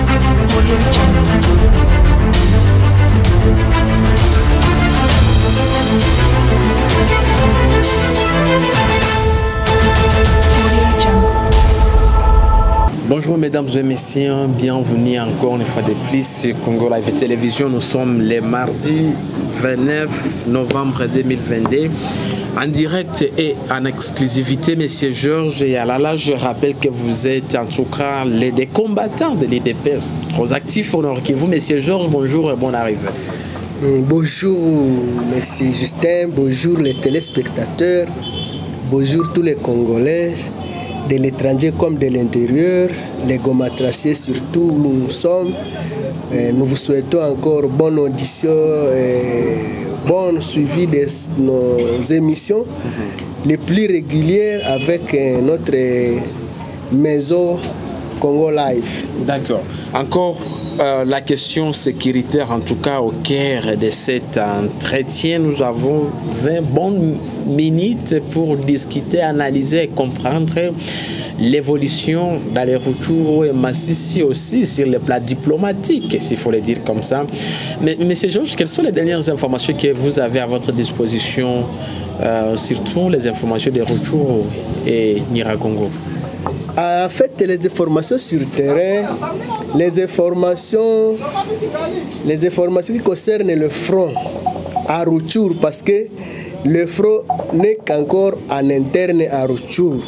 Bonjour mesdames et messieurs, bienvenue encore une fois de plus sur Congo Live Télévision. Nous sommes le mardi 29 novembre 2022 en direct et en exclusivité. Monsieur Georges et Alala, je rappelle que vous êtes en tout cas des combattants de l'IDPS, trop actifs au Nord Kivu. Monsieur Georges, bonjour et bonne arrivée. Bonjour monsieur Justin, bonjour les téléspectateurs, bonjour tous les Congolais, de l'étranger comme de l'intérieur, les gomatraciers surtout où nous sommes. Nous vous souhaitons encore bonne audition et bon suivi de nos émissions les plus régulières avec notre maison Congo Live. D'accord. Encore la question sécuritaire, en tout cas au cœur de cet entretien, nous avons 20 bonnes minutes pour discuter, analyser et comprendre l'évolution dans les retours et Massissi aussi sur le plan diplomatique, s'il faut le dire comme ça. Mais Monsieur Georges, quelles sont les dernières informations que vous avez à votre disposition, surtout les informations des retours et Niragongo? En fait, les informations sur terrain, les informations qui concernent le front à Rutshuru, parce que le front n'est qu'encore en interne à Rutshuru.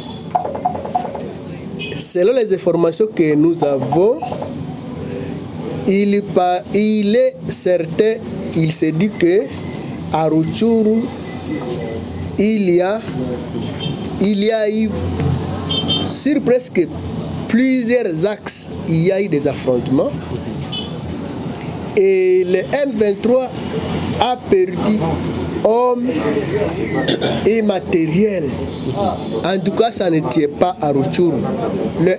Selon les informations que nous avons, il est certain, il se dit que à Rutshuru, il y a eu sur presque plusieurs axes, il y a eu des affrontements et le M23 a perdu hommes et matériel. En tout cas, ça ne tient pas à Rutshuru. Le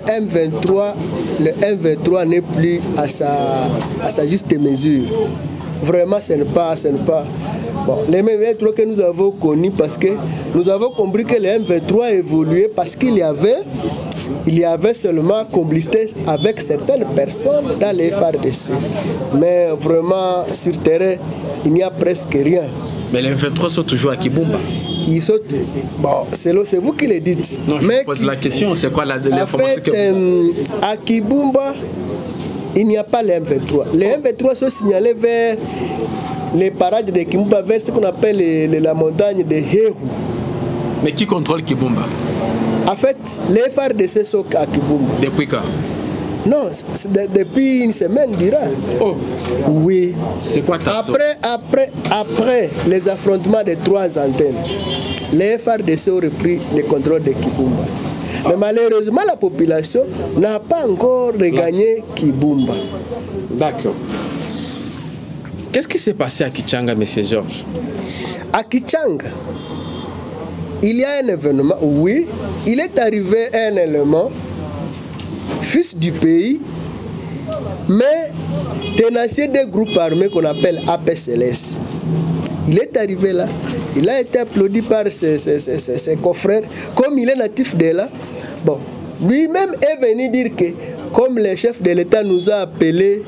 M23 n'est plus à sa juste mesure. Vraiment, ce n'est pas. Bon, les M23 que nous avons connus, parce que nous avons compris que le M23 évoluait parce qu'il y avait seulement complicité avec certaines personnes dans les FARDC. Mais vraiment, sur terrain, il n'y a presque rien. Mais les M23 sont toujours à Kibumba. Ils sont... Bon, c'est vous qui le dites. Non, je pose la question, c'est quoi l'information que vous... À Kibumba, il n'y a pas les M23. Les M23 sont signalés vers les parages de Kibumba, vers ce qu'on appelle la montagne de Hehu. Mais qui contrôle Kibumba? En fait, les FARDC sont à Kibumba. Depuis quand? Non, depuis une semaine, dira. Oh. Oui. C'est quoi ta source? Après les affrontements des 3 antennes, les FARDC ont repris le contrôle de Kibumba. Mais malheureusement, la population n'a pas encore regagné Kibumba. D'accord. Qu'est-ce qui s'est passé à Kichanga, monsieur Georges? À Kichanga, il y a un événement, oui, il est arrivé un élément, fils du pays, mais tenacier des groupes armés qu'on appelle APCLS. Il est arrivé là, il a été applaudi par ses confrères, comme il est natif de là. Bon, lui-même est venu dire que, comme le chef de l'État nous a appelés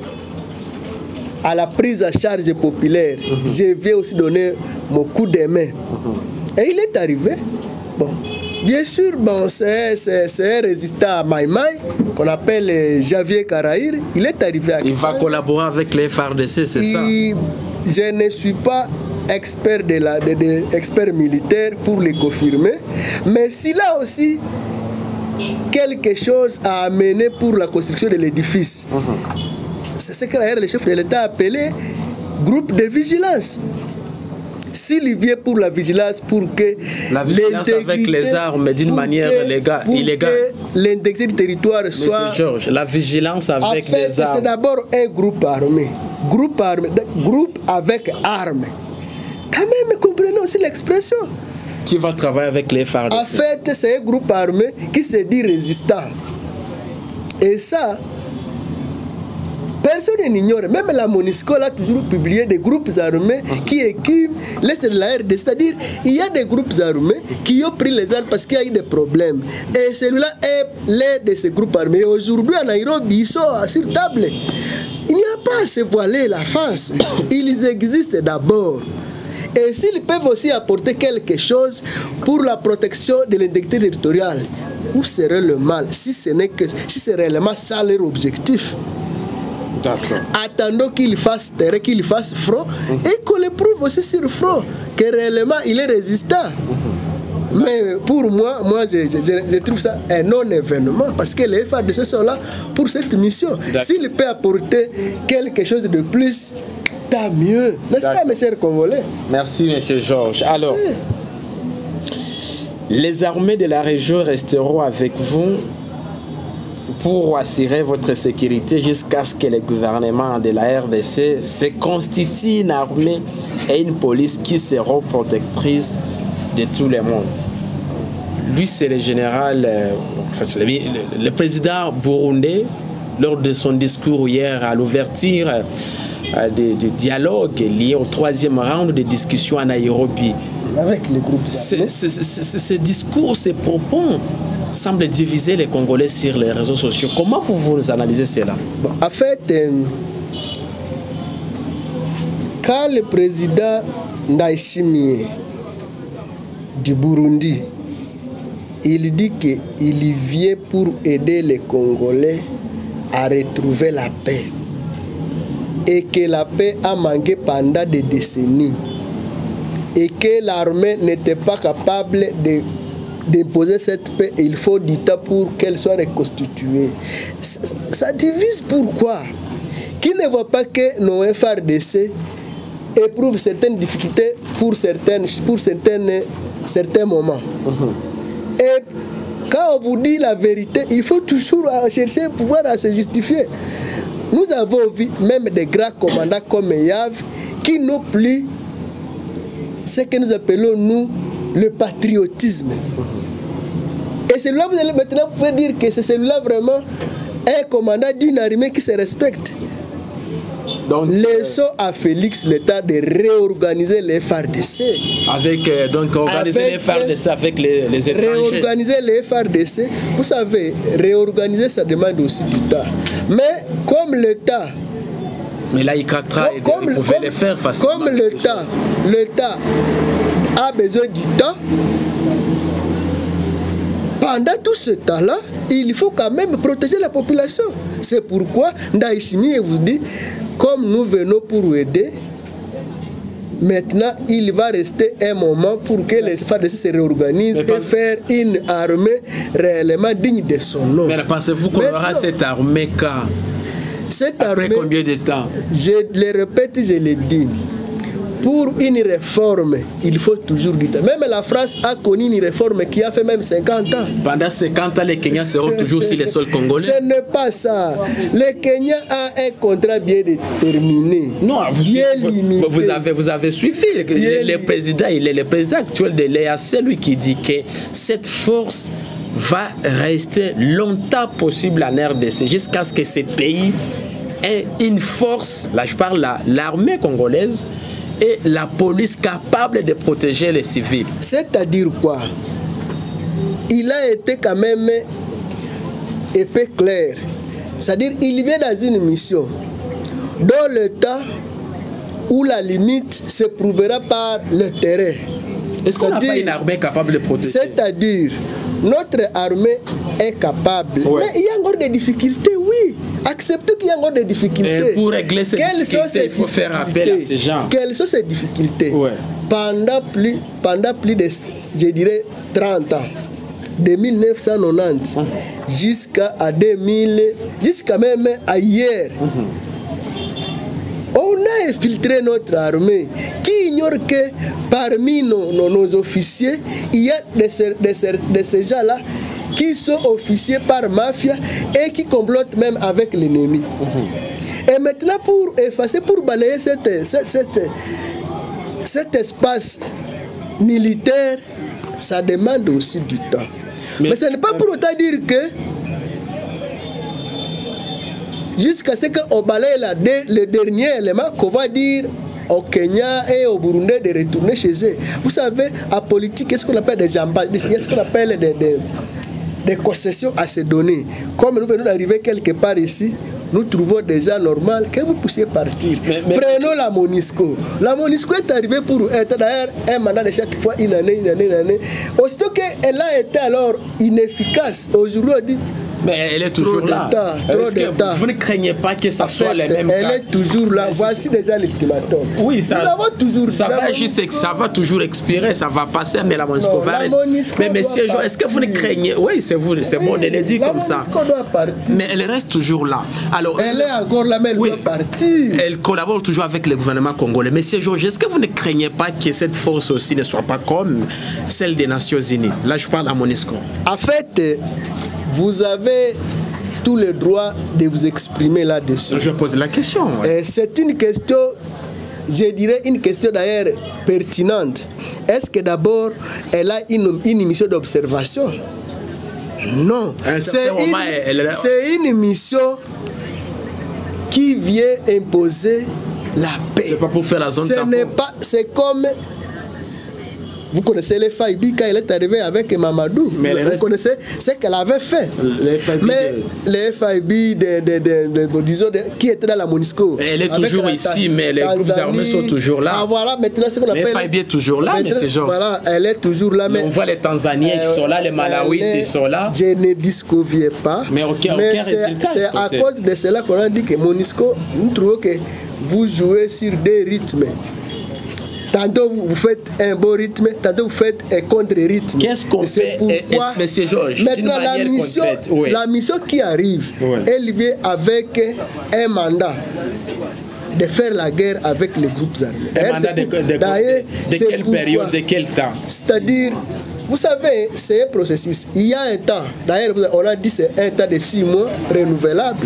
à la prise à charge populaire, je vais aussi donner mon coup de main. Et il est arrivé. Bon, bien sûr, bon, c'est un résistant à Maïmaï, qu'on appelle Javier Karaïr. Il est arrivé à Kichanga. Il va collaborer avec les FARDC, c'est ça? Je ne suis pas expert expert militaire pour les confirmer, mais s'il a aussi quelque chose à amener pour la construction de l'édifice, c'est ce que le chef de l'État a appelé groupe de vigilance. S'il vient pour la vigilance, pour que la vigilance avec les armes d'une manière illégale, l'intégrité du territoire soit... Monsieur Georges, la vigilance avec les armes... C'est d'abord un groupe armé. Groupe avec armes. Quand même, comprenez aussi l'expression. Qui va travailler avec les FARDC? En fait, c'est un groupe armé qui se dit résistant. Et ça, Personne n'ignore. Même la MONUSCO a toujours publié des groupes armés qui écument l'Est de la RDC. C'est-à-dire, il y a des groupes armés qui ont pris les armes parce qu'il y a eu des problèmes. Et celui-là est l'un de ces groupes armés. Et aujourd'hui, à Nairobi, ils sont sur table. Il n'y a pas à se voiler la face. Ils existent d'abord. Et s'ils peuvent aussi apporter quelque chose pour la protection de l'intégrité territoriale, où serait le mal si c'est réellement ça leur objectif? Attendons qu'il fasse terrain, qu'il fasse front et qu'on le prouve aussi sur le front que réellement il est résistant. Mais pour moi je trouve ça un non-événement parce que les FARDC sont là pour cette mission. S'il peut apporter quelque chose de plus, tant mieux. N'est-ce pas, mes chers Congolais? Merci, monsieur Georges. Alors, les armées de la région resteront avec vous pour assurer votre sécurité jusqu'à ce que le gouvernement de la RDC se constitue une armée et une police qui seront protectrices de tout le monde. Lui, c'est le général, le président burundais, lors de son discours hier à l'ouverture du dialogue lié au 3e round de discussion à Nairobi. Avec les groupes. Ce discours, ces propos semble diviser les Congolais sur les réseaux sociaux. Comment vous analysez cela? Bon, en fait, quand le président Ndayishimiye du Burundi, il dit qu'il vient pour aider les Congolais à retrouver la paix et que la paix a manqué pendant des décennies et que l'armée n'était pas capable d'imposer cette paix, et il faut du temps pour qu'elle soit reconstituée. Ça divise pourquoi? Qui ne voit pas que nos FARDC éprouvent certaines difficultés pour certains moments. Et quand on vous dit la vérité, il faut toujours chercher pouvoir à se justifier. Nous avons vu même des grands commandants comme Yav qui n'ont plus ce que nous appelons, nous, le patriotisme. Et celui-là, vous allez maintenant pouvoir dire que c'est celui-là vraiment un commandant d'une armée qui se respecte. Donc, laissons à Félix le temps de réorganiser les FARDC. Donc organiser les FARDC avec les étrangers. Réorganiser les FARDC. Vous savez, réorganiser ça demande aussi du temps. Mais comme le temps... Mais là, il pouvait les faire facilement. Comme le temps a besoin du temps, pendant tout ce temps-là, il faut quand même protéger la population. C'est pourquoi Ndayishimiye vous dit, comme nous venons pour aider, maintenant il va rester un moment pour que les FARDC se réorganisent et faire une armée réellement digne de son nom. Mais pensez-vous qu'on aura cette armée quand? Après combien de temps? Je le répète, je le dis. Pour une réforme, il faut toujours du temps. Même la France a connu une réforme qui a fait même 50 ans. Pendant 50 ans, les Kenyans seront toujours sur les sols congolais. Ce n'est pas ça. Le Kenya a un contrat bien déterminé. Non, vous avez suivi. Le président actuel de l'EAC, c'est lui qui dit que cette force va rester longtemps possible en RDC jusqu'à ce que ces pays aient une force, là je parle l'armée congolaise, et la police capable de protéger les civils. C'est-à-dire quoi? Il a été quand même épais clair. C'est-à-dire il vient dans une mission dans le temps où la limite se prouvera par le terrain. Est-ce qu'on n'a pas une armée capable de protéger? C'est-à-dire, notre armée est capable. Ouais. Mais il y a encore des difficultés, oui. Acceptez qu'il y a encore des difficultés. Et pour régler ces difficultés, il faut faire appel à ces gens. Quelles sont ces difficultés? Ouais. Pendant plus de, je dirais, 30 ans, de 1990 jusqu'à 2000, jusqu'à même à hier, on a infiltré notre armée. Qui ignore que parmi nos officiers, il y a de ces gens-là qui sont officiers par mafia et qui complotent même avec l'ennemi. Et maintenant, pour effacer, pour balayer cet espace militaire, ça demande aussi du temps. Mais ce n'est pas pour autant dire que jusqu'à ce qu'on balaye le dernier élément qu'on va dire au Kenya et au Burundi de retourner chez eux. Vous savez, en politique, qu'est-ce qu'on appelle des jambages, qu'est-ce qu'on appelle des concessions à se donner. Comme nous venons d'arriver quelque part ici, nous trouvons déjà normal que vous puissiez partir. Prenons la MONUSCO. La MONUSCO est arrivée pour être d'ailleurs un mandat de chaque fois, une année. Aussitôt qu'elle a été alors inefficace, aujourd'hui on dit. Mais elle est toujours là. Est-ce que vous ne craignez pas que ça soit les mêmes cas? Elle est toujours là. Voici déjà l'ultimatum. Oui, ça, ça va toujours expirer, ça va passer, mais la MONUSCO va rester. Mais messieurs, est-ce que vous ne craignez? Oui, c'est vous, c'est bon de le dire comme ça. Mais elle reste toujours là. Alors, elle est encore là, mais elle doit partir. Elle collabore toujours avec le gouvernement congolais. Monsieur Georges, est-ce que vous ne craignez pas que cette force aussi ne soit pas comme celle des Nations Unies? Là, je parle à MONUSCO. En fait, vous avez tout le droit de vous exprimer là-dessus. Je pose la question. Ouais. C'est une question, je dirais une question d'ailleurs pertinente. Est-ce que d'abord, elle a une mission d'observation? Non. C'est une mission qui vient imposer la paix. C'est pas pour faire la zone tampon. C'est comme... Vous connaissez les FIB quand elle est arrivée avec Mamadou. Vous connaissez ce qu'elle avait fait. Les FIB disons, qui étaient dans la MONUSCO. Elle est toujours ici, mais les groupes armés sont toujours là. Ah, voilà, maintenant ce qu'on appelle. Les FIB est toujours là, mais c'est genre. Voilà, elle est toujours là. Mais on voit les Tanzaniens qui sont là, les Malawites qui sont là. Je ne discoviens pas. Mais aucun résultat. C'est à cause de cela qu'on a dit que MONUSCO, nous trouvons que vous jouez sur des rythmes. Tantôt vous faites un bon rythme, tantôt vous faites un contre-rythme. Qu'est-ce qu'on fait, Monsieur Georges? Maintenant, la mission qui arrive, elle vient avec un mandat de faire la guerre avec les groupes armés. Un mandat de quelle période, de quel temps? C'est-à-dire, vous savez, c'est un processus. Il y a un temps, d'ailleurs, on a dit c'est un temps de 6 mois renouvelable.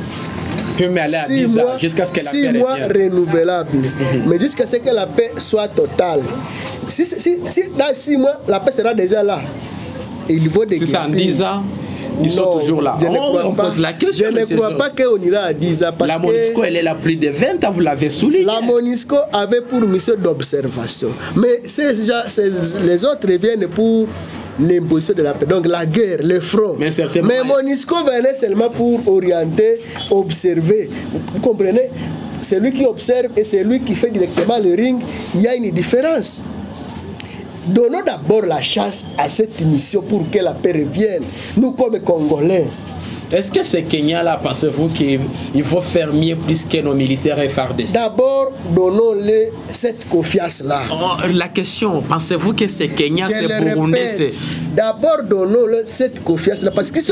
Mais aller à 10 ans, jusqu'à ce que la paix 6 mois renouvelable, mais jusqu'à ce que la paix soit totale. Si dans 6 mois, la paix sera déjà là. Et il vaut des si c'est en 10 ans, ils sont toujours là. On pose la question. Je ne crois pas qu'on ira à 10 ans. Parce la MONUSCO, elle est là plus de 20 ans, vous l'avez souligné. La MONUSCO avait pour mission d'observation. Mais les autres viennent pour l'imposition de la paix, donc la guerre, le front. Mais MONUSCO venait seulement pour orienter, observer. Vous comprenez? C'est lui qui observe et c'est lui qui fait directement le ring. Il y a une différence. Donnons d'abord la chance à cette mission pour que la paix revienne. Nous, comme Congolais. Est-ce que ces Kenyans-là, pensez-vous qu'il faut faire mieux plus que nos militaires FARDC? D'abord, donnons-les cette confiance-là. La question, pensez-vous que ces Kenyans, ces Burundais, d'abord, donnons-leur cette confiance-là. Parce qu'ils sont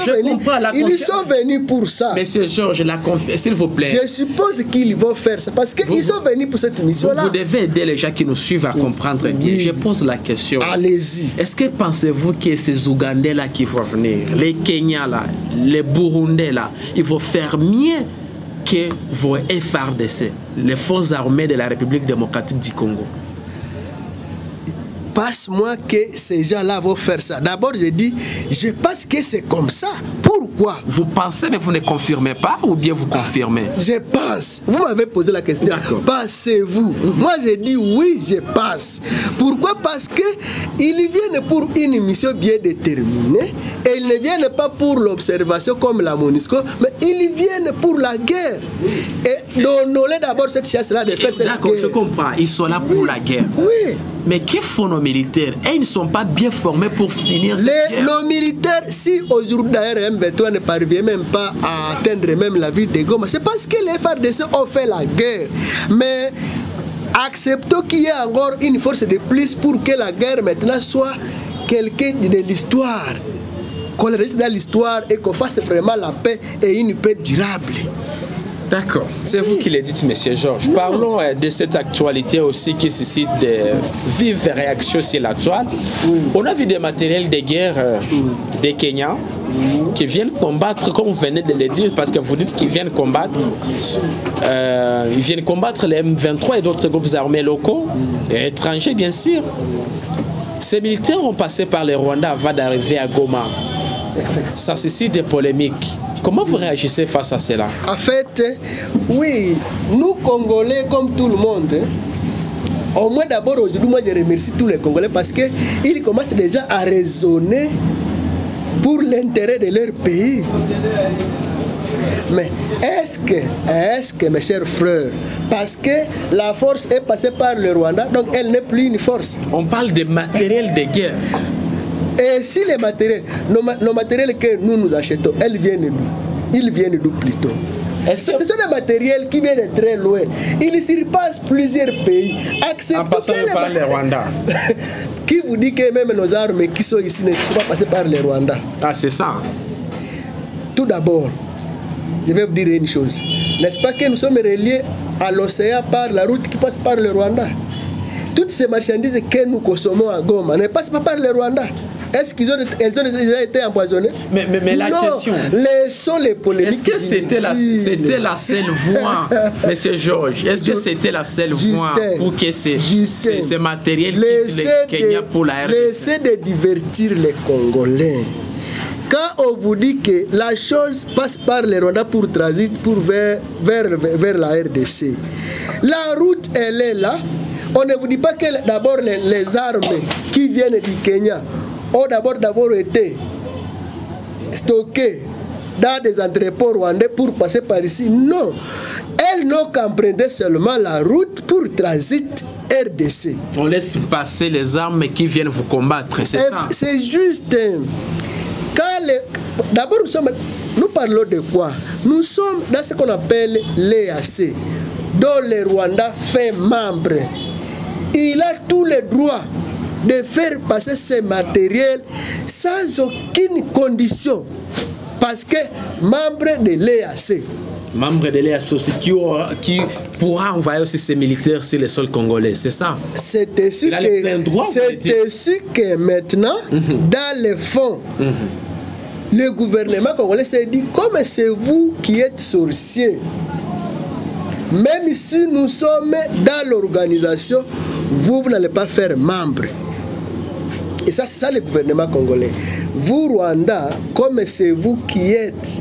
venus pour ça. Monsieur Georges, la confiance, s'il vous plaît. Je suppose qu'ils vont faire ça. Parce qu'ils sont venus pour cette mission-là. Vous devez aider les gens qui nous suivent à comprendre bien. Je pose la question. Allez-y. Est-ce que pensez-vous que ces Ougandais-là qui vont venir, les Kenyans-là, les Burundais là, il faut faire mieux que vos FARDC, les forces armées de la République démocratique du Congo? Passe-moi que ces gens-là vont faire ça. D'abord, je dis, je pense que c'est comme ça. Pourquoi? Vous pensez, mais vous ne confirmez pas, ou bien vous confirmez? Je pense. Vous m'avez posé la question. Pensez-vous? Moi, je dis oui, je pense. Pourquoi? Parce qu'ils viennent pour une mission bien déterminée et ils ne viennent pas pour l'observation comme la MONUSCO, mais ils viennent pour la guerre. Et donnons-les d'abord cette chance-là de faire cette guerre. D'accord, je comprends. Ils sont là pour la guerre. Oui. Mais qui font nos militaires? Et ils ne sont pas bien formés pour finir cette guerre. Nos militaires, si aujourd'hui d'ailleurs M23 ne parvient même pas à atteindre même la ville de Goma, c'est parce que les FARDC ont fait la guerre. Mais acceptons qu'il y ait encore une force de plus pour que la guerre maintenant soit quelqu'un de l'histoire. Qu'on reste dans l'histoire et qu'on fasse vraiment la paix et une paix durable. D'accord, c'est vous qui le dites, Monsieur Georges. Parlons de cette actualité aussi qui suscite de vives réactions sur la toile. On a vu des matériels de guerre des Kenyans qui viennent combattre, comme vous venez de le dire, parce que vous dites qu'ils viennent combattre. Ils viennent combattre les M23 et d'autres groupes armés locaux et étrangers, bien sûr. Ces militaires ont passé par les Rwandais avant d'arriver à Goma. Ça suscite des polémiques. Comment vous réagissez face à cela? En fait, oui, nous Congolais, comme tout le monde, au moins d'abord aujourd'hui, moi je remercie tous les Congolais parce qu'ils commencent déjà à raisonner pour l'intérêt de leur pays. Mais est-ce que mes chers frères, parce que la force est passée par le Rwanda, donc elle n'est plus une force. On parle de matériel de guerre. Et si les matériels, nos matériels que nous achetons, ils viennent d'où plutôt? Ce sont des matériels qui viennent de très loin. Ils surpassent plusieurs pays. En passant par le Rwanda. Qui vous dit que même nos armes qui sont ici ne sont pas passées par le Rwanda? Ah, c'est ça. Tout d'abord, je vais vous dire une chose. N'est-ce pas que nous sommes reliés à l'océan par la route qui passe par le Rwanda? Toutes ces marchandises que nous consommons à Goma ne passent pas par le Rwanda. Est-ce qu'elles ont déjà été empoisonnées? Mais la question... Laissons les polémiques. Est-ce que c'était la seule voie, M. Georges? Est-ce que c'était la seule voie pour que ces matériels quittent le Kenya pour la RDC? Laissez de divertir les Congolais. Quand on vous dit que la chose passe par le Rwanda pour transit vers la RDC, la route, elle est là. On ne vous dit pas que d'abord les armes qui viennent du Kenya ont d'abord été stockées dans des entrepôts rwandais pour passer par ici. Non. Elles n'ont qu'emprunté seulement la route pour transit RDC. On laisse passer les armes qui viennent vous combattre, c'est ça? C'est juste... D'abord, nous parlons de quoi? Nous sommes dans ce qu'on appelle l'EAC, dont le Rwanda fait membre. Il a tous les droits de faire passer ces matériels sans aucune condition, parce que membre de l'EAC. Membre de l'EAC aussi qui pourra envoyer aussi ses militaires sur le sol congolais, c'est ça? C'était sûr que maintenant, dans le fond, le gouvernement congolais s'est dit, comme c'est vous qui êtes sorciers, même si nous sommes dans l'organisation, vous n'allez pas faire membre. Et ça, c'est ça le gouvernement congolais. Vous, Rwanda, comme c'est vous qui êtes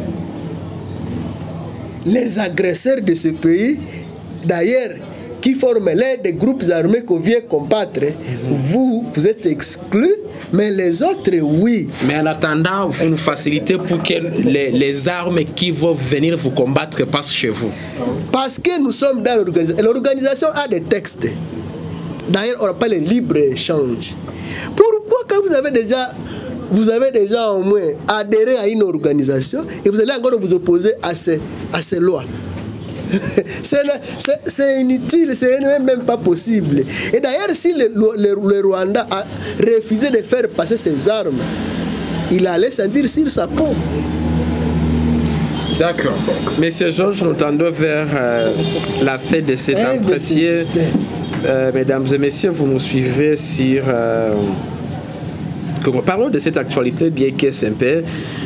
les agresseurs de ce pays, d'ailleurs, qui forment l'aide des groupes armés qu'on vient combattre, vous êtes exclus, mais les autres, oui. Mais en attendant, vous nous facilitez pour que les armes qui vont venir vous combattre passent chez vous. Parce que nous sommes dans l'organisation. L'organisation a des textes. D'ailleurs, on appelle le libre-échange. Pourquoi, quand vous avez déjà au moins adhéré à une organisation et vous allez encore vous opposer à ces lois? C'est inutile, c'est même pas possible. Et d'ailleurs, si le Rwanda a refusé de faire passer ses armes, il allait sentir sur sa peau. D'accord. Monsieur Georges, nous tendons vers la fin de cet entretien. Mesdames et messieurs, vous nous suivez sur... Parlons de cette actualité bien que simple.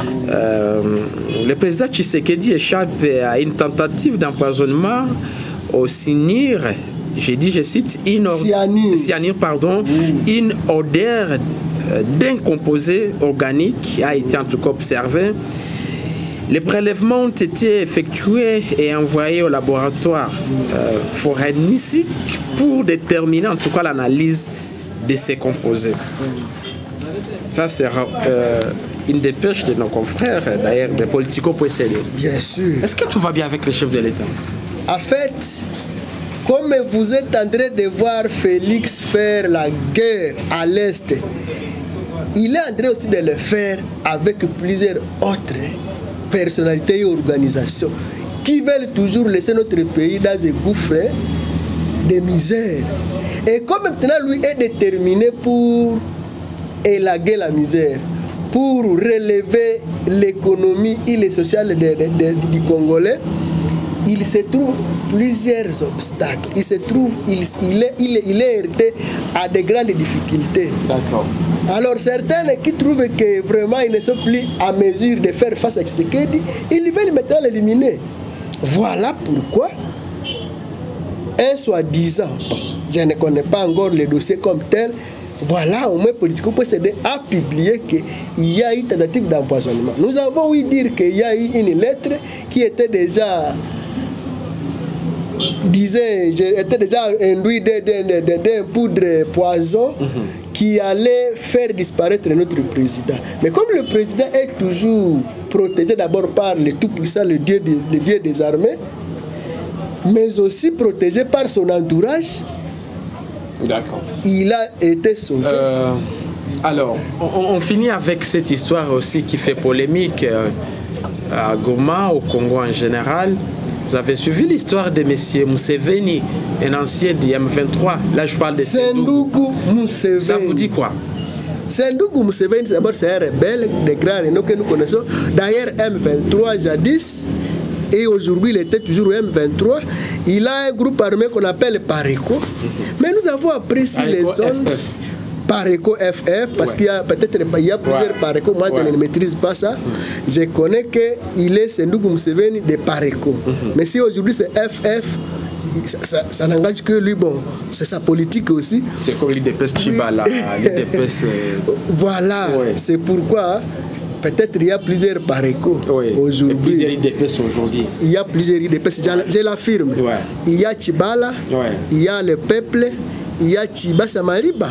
Le président Tshisekedi échappe à une tentative d'empoisonnement au cyanure. J'ai dit, je cite, cyanure, pardon, une odeur d'un composé organique a été en tout cas observée. Les prélèvements ont été effectués et envoyés au laboratoire forensique pour déterminer en tout cas l'analyse de ces composés. Ça, c'est une dépêche de nos confrères, d'ailleurs, de Politico.cd. Bien sûr. Est-ce que tout va bien avec le chef de l'État? En fait, comme vous êtes en train de voir Félix faire la guerre à l'Est, il est en train aussi de le faire avec plusieurs autres personnalités et organisations qui veulent toujours laisser notre pays dans des gouffres de misère. Et comme maintenant lui est déterminé pour élaguer la misère, pour relever l'économie et le social du Congolais, il se trouve plusieurs obstacles. Il est heurté à de grandes difficultés. D'accord. Alors certains qui trouvent que vraiment ils ne sont plus à mesure de faire face à Tshisekedi, ils veulent maintenant l'éliminer. Voilà pourquoi un soi-disant, je ne connais pas encore le dossier comme tel, voilà, au moins politico procédé a publié qu'il y a eu tentative d'empoisonnement. Nous avons ouï dire qu'il y a eu une lettre qui était déjà, était déjà induite d'un poudre poison qui allait faire disparaître notre président. Mais comme le président est toujours protégé d'abord par le Tout-Puissant, le Dieu des armées, mais aussi protégé par son entourage, d'accord, il a été sauvé. Alors, on finit avec cette histoire aussi qui fait polémique à Goma, au Congo en général. Vous avez suivi l'histoire de M. Museveni, un ancien du M23. Là, je parle de Sendougou Museveni. Ça vous dit quoi? Sendougou Museveni, d'abord, c'est un rebelle de grand renom que nous connaissons. D'ailleurs, M23 jadis, et aujourd'hui il était toujours au M23, il a un groupe armé qu'on appelle Pareco. Mais nous avons appris si les zones Pareco FF, parce qu'il y a peut-être plusieurs Pareco, moi je ne maîtrise pas ça. Je connais qu'il est Sendougou Museveni de Pareco. Mais si aujourd'hui c'est FF, ça n'engage que lui, bon, c'est sa politique aussi. C'est comme l'IDPS Chibala, l'IDPS... Voilà, c'est pourquoi... Peut-être il y a plusieurs Pareco aujourd'hui. Plusieurs IDPS aujourd'hui. Il y a plusieurs IDPS, je l'affirme. Il y a Chibala, il y a le peuple, il y a Chiba Samariba.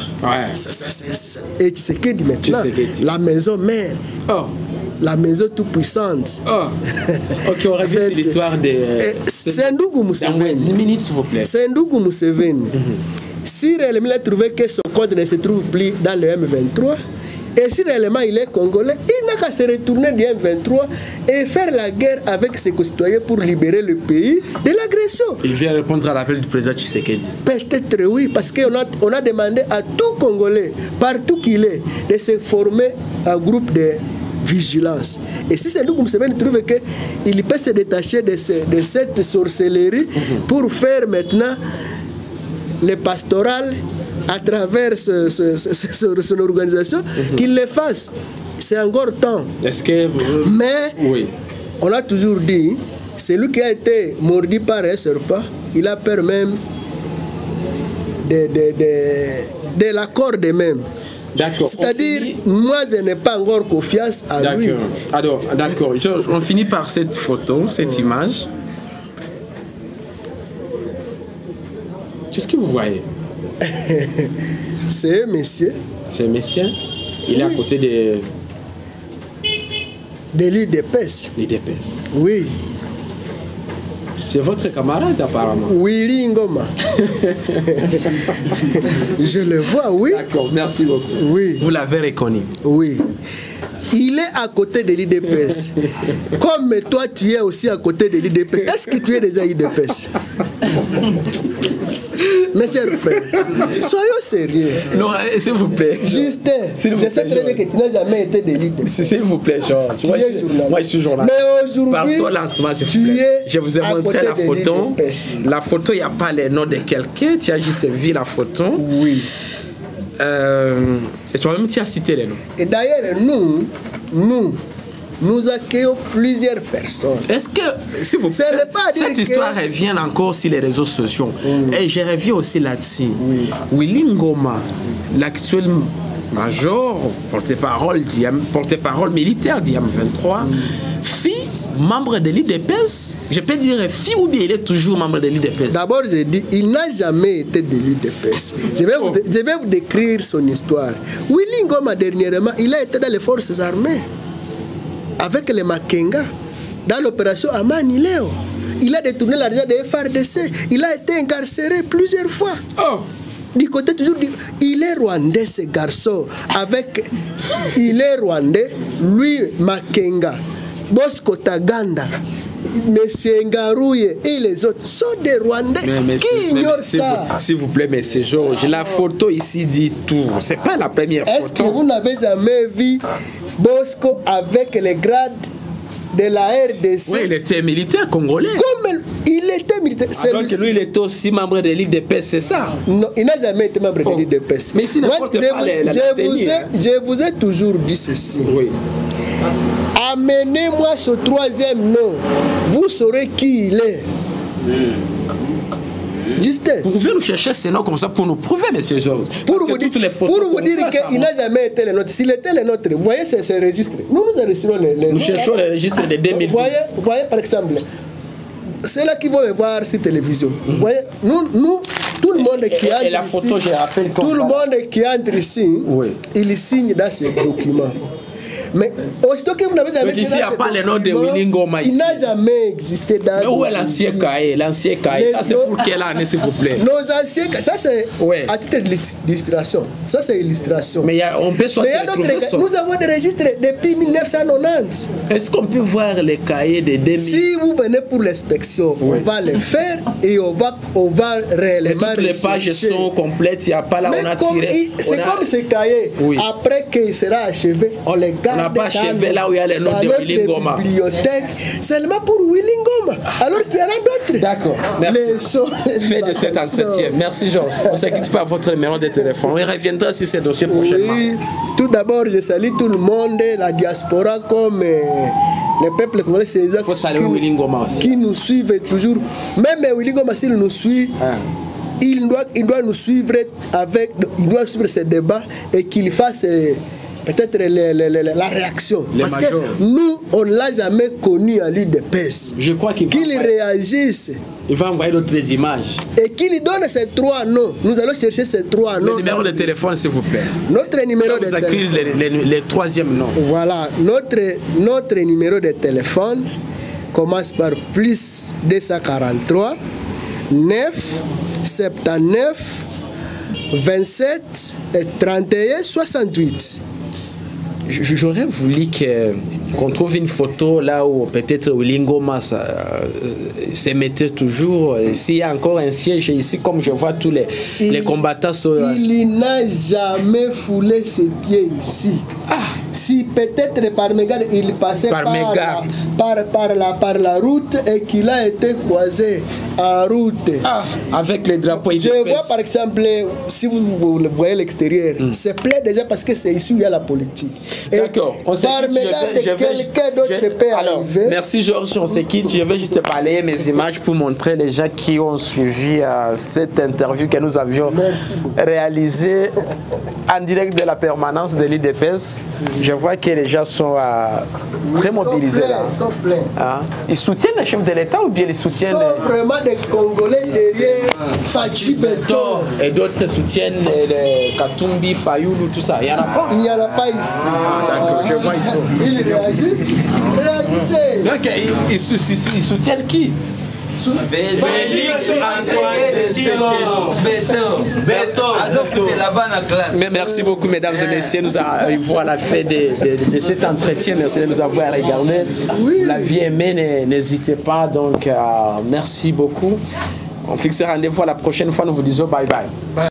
Et Tshisekedi maintenant, la maison mère. La maison toute-puissante. Ok, on revient sur l'histoire de... Sendougou Museveni. Une minute, s'il vous plaît. Sendougou Museveni. Si réellement il a trouvé que son code ne se trouve plus dans le M23, et si réellement il est congolais, il n'a qu'à se retourner du M23 et faire la guerre avec ses concitoyens pour libérer le pays de l'agression. Il vient répondre à l'appel du président Tshisekedi. Peut-être oui, parce qu'on a demandé à tout Congolais, partout qu'il est, de se former un groupe de vigilance. Et si c'est nous comme Museveni trouve qu'il peut se détacher de cette sorcellerie pour faire maintenant le pastoral à travers son organisation, qu'il le fasse. C'est encore temps. Est-ce que vous... Mais on a toujours dit, celui qui a été mordu par un serpent, il a peur même de l'accord de même. C'est-à-dire, moi je n'ai pas encore confiance à lui. Alors, d'accord. On finit par cette photo, cette image. Qu'est-ce que vous voyez? C'est un monsieur. C'est un monsieur. Il est à côté de l'IDPS. L'IDPS. Oui. C'est votre camarade apparemment. Willy Ngoma. Je le vois, oui. D'accord, merci beaucoup. Oui. Vous l'avez reconnu. Oui. Il est à côté de l'IDPS. Comme toi, tu es aussi à côté de l'IDPS. Est-ce que tu es déjà IDPS? Mes chers frères, soyons sérieux. Non, s'il vous plaît. Justin, je sais très bien que tu n'as jamais été de l'IDPS. S'il vous plaît, Georges. Moi, je suis journaliste. Mais aujourd'hui, parle-toi lentement, s'il vous plaît. Je vous ai montré la photo. La photo, il n'y a pas les noms de quelqu'un. Tu as juste vu la photo. Oui. Et toi-même, tu as cité les noms. Et d'ailleurs, nous accueillons plusieurs personnes. Est-ce que, s'il vous plaît, cette histoire revient encore sur les réseaux sociaux? Et je reviens aussi là-dessus. Willy Ngoma, l'actuel major, porte-parole militaire du M23, fille membre de l'IDPS. Je peux dire fille ou bien il est toujours membre de l'IDPS? D'abord, je dis, il n'a jamais été de l'IDPS. Je vais vous décrire son histoire. Willy Ngoma, dernièrement, il a été dans les forces armées avec les Makenga dans l'opération Amani Léo. Il a détourné l'argent des FARDC. Il a été incarcéré plusieurs fois. Du côté toujours, il est rwandais ce garçon. Il est rwandais, lui Makenga, Bosco Taganda, Monsieur Ngarouye et les autres sont des Rwandais qui ignorent ça. S'il vous plaît, Monsieur Georges, la photo ici dit tout. C'est pas la première photo. Est-ce que vous n'avez jamais vu Bosco avec les grades de la RDC? Oui, il était militaire congolais. Comme il était militaire. Alors que lui, il est aussi membre de l'IDPS, c'est ça? Non, il n'a jamais été membre de l'IDPS. Mais si je vous ai toujours dit ceci. Oui. Amenez-moi ce troisième nom, vous saurez qui il est. Justesse. Vous pouvez nous chercher ces noms comme ça pour nous prouver, monsieur Georges. Pour vous dire qu'il n'a jamais été le nôtre. S'il était le nôtre, vous voyez ces registres. Nous enregistrons les nous cherchons les registres de 2010. Vous voyez par exemple, ceux-là qui vont me voir sur télévision. Vous voyez, nous, tout le monde qui entre et la photo, ici, je rappelle tout le monde qui entre ici, il signe dans ce document. Mais aussitôt que vous n'avez jamais ici, il n'y a pas le nom de Willy Ngoma ici. Il n'a jamais existé dans. Mais où est l'ancien cahier? L'ancien cahier, ça c'est pour quelle année, s'il vous plaît? Nos anciens cahiers, ça c'est à titre d'illustration. Ça c'est illustration. Mais on peut soit retrouver ça. Nous avons des registres depuis 1990. Est-ce qu'on peut voir les cahiers de 2000? Si vous venez pour l'inspection, on va le faire et on va réellement. Mais toutes les pages sont complètes, il n'y a pas là, on a tiré. C'est comme ces cahiers. Après qu'il sera achevé, on les garde. On n'a pas achevé là où il y a les noms de Willy Ngoma. Bibliothèque, seulement pour Willy Ngoma. Alors qu'il y en a d'autres. D'accord, merci. Fait de cet entretien. Merci Georges. On ne se quitte pas à votre numéro de téléphone. On reviendra sur ces dossiers prochainement. Oui, tout d'abord, je salue tout le monde, la diaspora comme les peuples congolais, c'est qui nous suivent toujours. Même Willy Ngoma, s'il nous suit, il doit nous suivre ces débats et qu'il fasse peut-être la réaction. Parce que nous, on ne l'a jamais connu à l'UDPS. Je crois qu'il réagisse. Il va envoyer d'autres images. Et qu'il lui donne ces 3 noms. Nous allons chercher ces 3 noms. Le numéro de téléphone, s'il vous plaît. Notre numéro de téléphone. Vous écrivez les 3e noms. Voilà. Notre numéro de téléphone commence par plus 243 9 79 27 31 68. J'aurais voulu qu'on trouve une photo là où peut-être Willy Ngoma se mettait toujours. S'il y a encore un siège ici, comme je vois tous les combattants. Il n'a jamais foulé ses pieds ici. Si peut-être par mégarde il passait par la route et qu'il a été croisé en route. Avec les drapeaux. Je vois par exemple, si vous voyez l'extérieur, c'est plein déjà parce que c'est ici où il y a la politique. D'accord. Par mégarde quelqu'un d'autre peut arriver. Merci Georges, on se quitte. Je vais juste parler mes images pour montrer les gens qui ont suivi cette interview que nous avions réalisée en direct de la permanence de l'UDPS. Je vois que les gens sont très mobilisés là. Ils sont pleins. Ils soutiennent le chef de l'État ou bien ils soutiennent... Ils sont vraiment des Congolais derrière Fachi Beton. Et d'autres soutiennent les Katumbi, Fayoulou, tout ça. Il n'y en a pas? Il n'y en a pas ici. D'accord, je vois, ils sont... Ils réagissent. Réagissez. Donc, ils soutiennent qui? Félix Antoine Beton. Merci beaucoup mesdames et messieurs, nous arrivons à la fin de cet entretien. Merci de nous avoir regardé. Vous l'aviez aimé, n'hésitez pas. Donc merci beaucoup. On fixe rendez-vous à la prochaine fois. Nous vous disons bye bye.